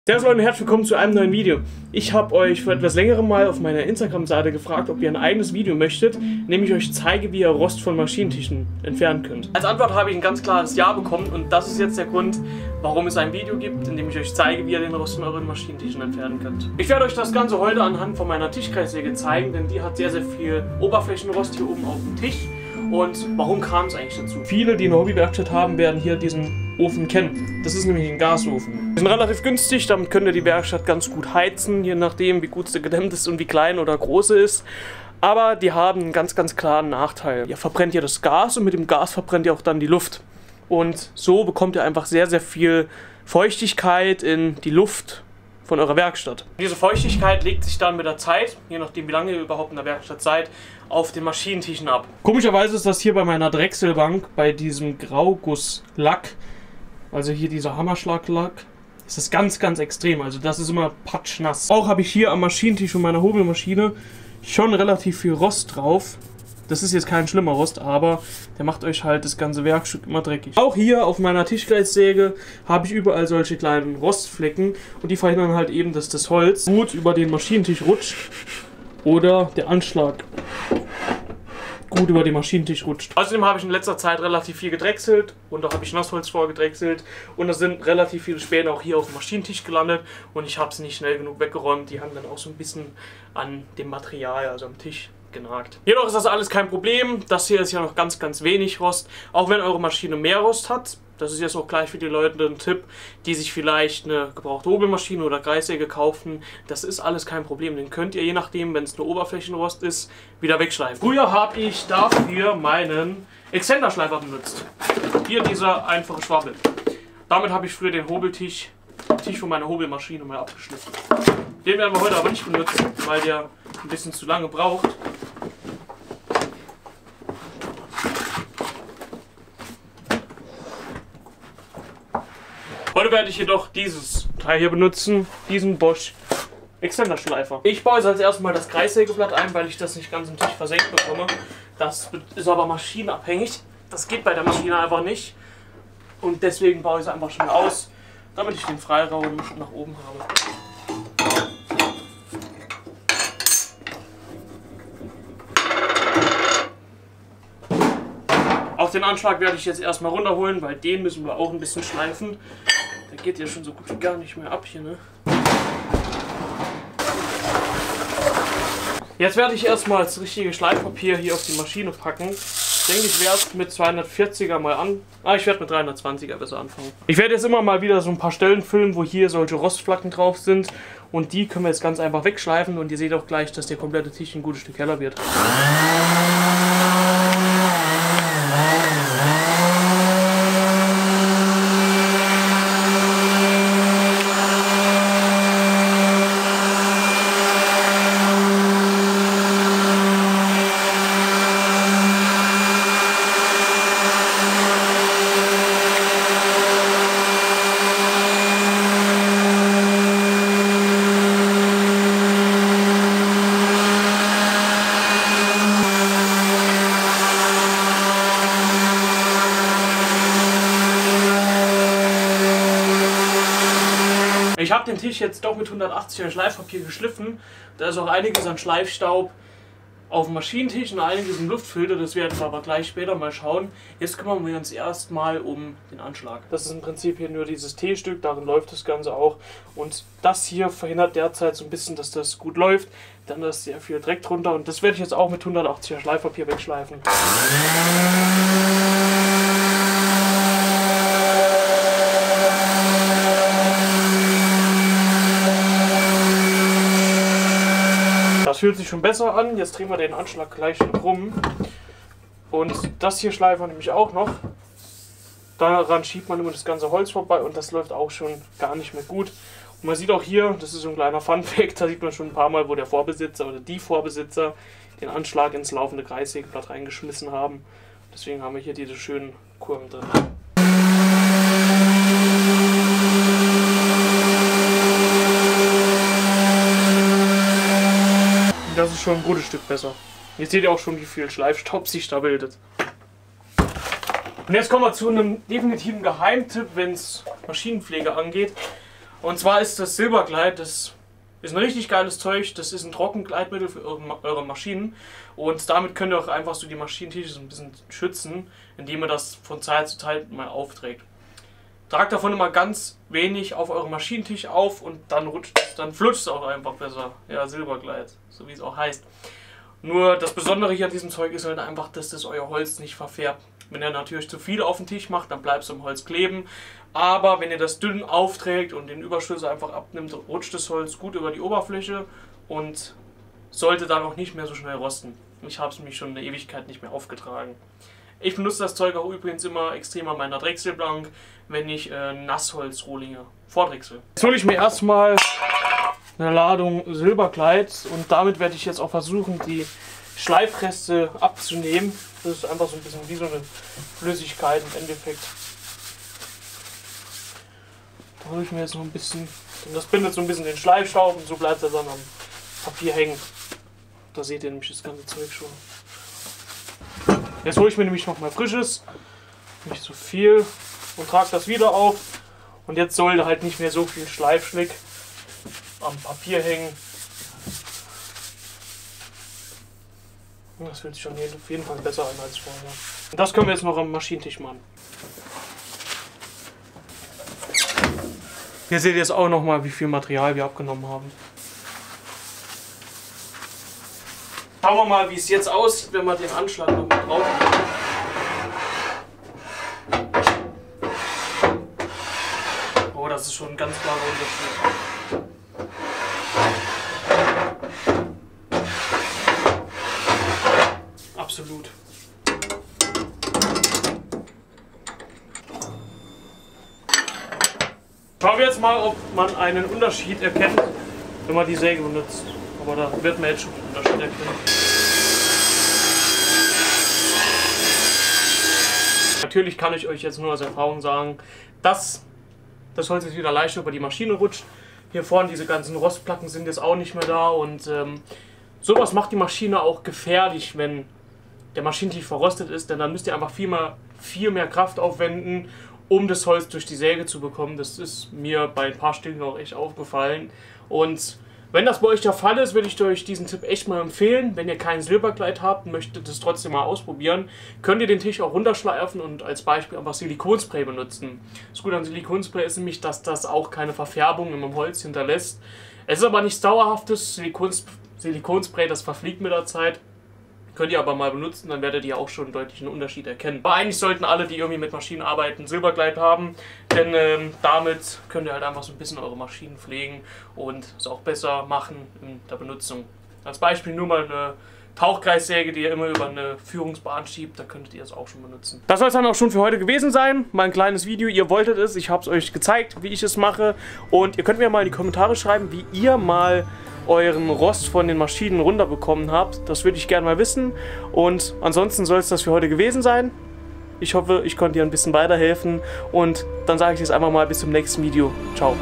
Servus Leute und herzlich willkommen zu einem neuen Video. Ich habe euch vor etwas längerem mal auf meiner Instagram-Seite gefragt, ob ihr ein eigenes Video möchtet, in dem ich euch zeige, wie ihr Rost von Maschinentischen entfernen könnt. Als Antwort habe ich ein ganz klares Ja bekommen und das ist jetzt der Grund, warum es ein Video gibt, in dem ich euch zeige, wie ihr den Rost von euren Maschinentischen entfernen könnt. Ich werde euch das Ganze heute anhand von meiner Tischkreissäge zeigen, denn die hat sehr, sehr viel Oberflächenrost hier oben auf dem Tisch. Und warum kam es eigentlich dazu? Viele, die eine Hobbywerkstatt haben, werden hier diesen Ofen kennen. Das ist nämlich ein Gasofen. Die sind relativ günstig, damit könnt ihr die Werkstatt ganz gut heizen, je nachdem wie gut sie gedämmt ist und wie klein oder groß sie ist. Aber die haben einen ganz, ganz klaren Nachteil. Ihr verbrennt hier das Gas und mit dem Gas verbrennt ihr auch dann die Luft. Und so bekommt ihr einfach sehr, sehr viel Feuchtigkeit in die Luft von eurer Werkstatt. Diese Feuchtigkeit legt sich dann mit der Zeit, je nachdem wie lange ihr überhaupt in der Werkstatt seid, auf den Maschinentischen ab. Komischerweise ist das hier bei meiner Drechselbank, bei diesem Graugusslack, also hier dieser Hammerschlaglack, ist das ganz, ganz extrem. Also das ist immer patschnass. Auch habe ich hier am Maschinentisch von meiner Hobelmaschine schon relativ viel Rost drauf. Das ist jetzt kein schlimmer Rost, aber der macht euch halt das ganze Werkstück immer dreckig. Auch hier auf meiner Tischkreissäge habe ich überall solche kleinen Rostflecken und die verhindern halt eben, dass das Holz gut über den Maschinentisch rutscht oder der Anschlag gut über den Maschinentisch rutscht. Außerdem habe ich in letzter Zeit relativ viel gedrechselt und da habe ich Nassholz vorgedrechselt und da sind relativ viele Späne auch hier auf dem Maschinentisch gelandet und ich habe es nicht schnell genug weggeräumt. Die haben dann auch so ein bisschen an dem Material, also am Tisch, genagt. Jedoch ist das alles kein Problem. Das hier ist ja noch ganz, ganz wenig Rost. Auch wenn eure Maschine mehr Rost hat, das ist jetzt auch gleich für die Leute ein Tipp, die sich vielleicht eine gebrauchte Hobelmaschine oder Kreissäge kaufen. Das ist alles kein Problem. Den könnt ihr, je nachdem, wenn es eine Oberflächenrost ist, wieder wegschleifen. Früher habe ich dafür meinen Extenderschleifer benutzt. Hier dieser einfache Schwabbel. Damit habe ich früher den Hobeltisch von meiner Hobelmaschine mal abgeschliffen. Den werden wir heute aber nicht benutzen, weil der ein bisschen zu lange braucht. Heute werde ich jedoch dieses Teil hier benutzen, diesen Bosch Extenderschleifer. Ich baue jetzt als erstes mal das Kreissägeblatt ein, weil ich das nicht ganz im Tisch versenkt bekomme. Das ist aber maschinenabhängig. Das geht bei der Maschine einfach nicht. Und deswegen baue ich es einfach schon aus, damit ich den Freiraum nach oben habe. Auch den Anschlag werde ich jetzt erstmal runterholen, weil den müssen wir auch ein bisschen schleifen. Der geht ja schon so gut wie gar nicht mehr ab hier, ne? Jetzt werde ich erstmal das richtige Schleifpapier hier auf die Maschine packen. Ich denke, ich werde mit 240er mal an. Ich werde mit 320er besser anfangen. Ich werde jetzt immer mal wieder so ein paar Stellen filmen, wo hier solche Rostflacken drauf sind. Und die können wir jetzt ganz einfach wegschleifen. Und ihr seht auch gleich, dass der komplette Tisch ein gutes Stück heller wird. Ich habe den Tisch jetzt doch mit 180er Schleifpapier geschliffen. Da ist auch einiges an Schleifstaub auf dem Maschinentisch und einiges im Luftfilter. Das werden wir aber gleich später mal schauen. Jetzt kümmern wir uns erstmal um den Anschlag. Das ist im Prinzip hier nur dieses T-Stück, darin läuft das Ganze auch. Und das hier verhindert derzeit so ein bisschen, dass das gut läuft. Dann ist sehr viel Dreck drunter und das werde ich jetzt auch mit 180er Schleifpapier wegschleifen. Das fühlt sich schon besser an. Jetzt drehen wir den Anschlag gleich rum. Und das hier schleifen wir nämlich auch noch. Daran schiebt man immer das ganze Holz vorbei und das läuft auch schon gar nicht mehr gut. Und man sieht auch hier, das ist so ein kleiner Funfact, da sieht man schon ein paar Mal, wo der Vorbesitzer oder die Vorbesitzer den Anschlag ins laufende Kreissägeblatt reingeschmissen haben. Deswegen haben wir hier diese schönen Kurven drin. Das ist schon ein gutes Stück besser. Jetzt seht ihr auch schon, wie viel Schleifstaub sich da bildet. Und jetzt kommen wir zu einem definitiven Geheimtipp, wenn es Maschinenpflege angeht. Und zwar ist das Silberglide, das ist ein richtig geiles Zeug, das ist ein Trockengleitmittel für eure Maschinen und damit könnt ihr auch einfach so die Maschinentische so ein bisschen schützen, indem ihr das von Zeit zu Zeit mal aufträgt. Tragt davon immer ganz wenig auf euren Maschinentisch auf und dann flutscht es auch einfach besser. Ja, Silberglide, so wie es auch heißt. Nur das Besondere hier an diesem Zeug ist halt einfach, dass das euer Holz nicht verfärbt. Wenn ihr natürlich zu viel auf den Tisch macht, dann bleibt es am Holz kleben. Aber wenn ihr das dünn aufträgt und den Überschüsse einfach abnimmt, rutscht das Holz gut über die Oberfläche und sollte dann auch nicht mehr so schnell rosten. Ich habe es nämlich schon eine Ewigkeit nicht mehr aufgetragen. Ich benutze das Zeug auch übrigens immer extrem an meiner Drechselbank, wenn ich Nassholzrohlinge vordrechsel. Jetzt hole ich mir erstmal eine Ladung Silberglide und damit werde ich jetzt auch versuchen, die Schleifreste abzunehmen. Das ist einfach so ein bisschen wie so eine Flüssigkeit im Endeffekt. Da hole ich mir jetzt noch ein bisschen, und das bindet so ein bisschen den Schleifstaub und so bleibt er dann am Papier hängen. Da seht ihr nämlich das ganze Zeug schon. Jetzt hole ich mir nämlich noch mal frisches, nicht so viel, und trage das wieder auf. Und jetzt sollte halt nicht mehr so viel Schleifschlick am Papier hängen. Das fühlt sich schon auf jeden Fall besser an als vorher. Und das können wir jetzt noch am Maschinentisch machen. Hier seht ihr jetzt auch noch mal, wie viel Material wir abgenommen haben. Schauen wir mal, wie es jetzt aussieht, wenn wir den Anschlag noch mal drauf machen. Oh, das ist schon ein ganz klarer Unterschied. Absolut. Schauen wir jetzt mal, ob man einen Unterschied erkennt, wenn man die Säge benutzt. Aber da wird man jetzt schon einen Unterschied erkennen. Natürlich kann ich euch jetzt nur aus Erfahrung sagen, dass das Holz jetzt wieder leichter über die Maschine rutscht. Hier vorne diese ganzen Rostplatten sind jetzt auch nicht mehr da und sowas macht die Maschine auch gefährlich, wenn der Maschinentisch verrostet ist, denn dann müsst ihr einfach viel mehr Kraft aufwenden, um das Holz durch die Säge zu bekommen. Das ist mir bei ein paar Stücken auch echt aufgefallen. Und wenn das bei euch der Fall ist, würde ich euch diesen Tipp echt mal empfehlen. Wenn ihr kein Silberglide habt und möchtet es trotzdem mal ausprobieren, könnt ihr den Tisch auch runterschleifen und als Beispiel einfach Silikonspray benutzen. Das Gute an Silikonspray ist nämlich, dass das auch keine Verfärbung im Holz hinterlässt. Es ist aber nichts Dauerhaftes. Silikonspray, das verfliegt mit der Zeit. Könnt ihr aber mal benutzen, dann werdet ihr auch schon einen deutlichen Unterschied erkennen. Aber eigentlich sollten alle, die irgendwie mit Maschinen arbeiten, Silberglide haben, denn damit könnt ihr halt einfach so ein bisschen eure Maschinen pflegen und es auch besser machen in der Benutzung. Als Beispiel nur mal eine Tauchkreissäge, die ihr immer über eine Führungsbahn schiebt, da könntet ihr es auch schon benutzen. Das soll es dann auch schon für heute gewesen sein. Mal ein kleines Video, ihr wolltet es, ich habe es euch gezeigt, wie ich es mache und ihr könnt mir mal in die Kommentare schreiben, wie ihr mal euren Rost von den Maschinen runterbekommen habt. Das würde ich gerne mal wissen. Und ansonsten soll es das für heute gewesen sein. Ich hoffe, ich konnte dir ein bisschen weiterhelfen. Und dann sage ich jetzt einfach mal bis zum nächsten Video. Ciao.